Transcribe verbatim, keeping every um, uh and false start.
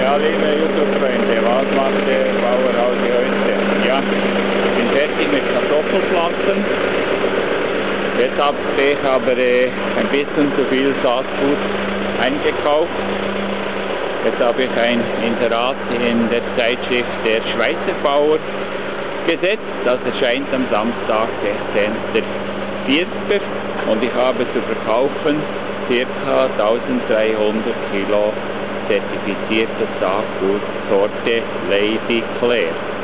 Ja, liebe YouTube-Freunde, was macht der Bauer Audi heute? Ja, ich bin fertig mit Kartoffelpflanzen. Jetzt habe ich aber äh, ein bisschen zu viel Saatgut eingekauft. Jetzt habe ich ein Inserat in der Zeitschrift Der Schweizer Bauer gesetzt. Das erscheint am Samstag, sechzehnten vierten und ich habe zu verkaufen ca. eintausenddreihundert Kilo zertifiziertes Saatgut Sorte Lazy Claire.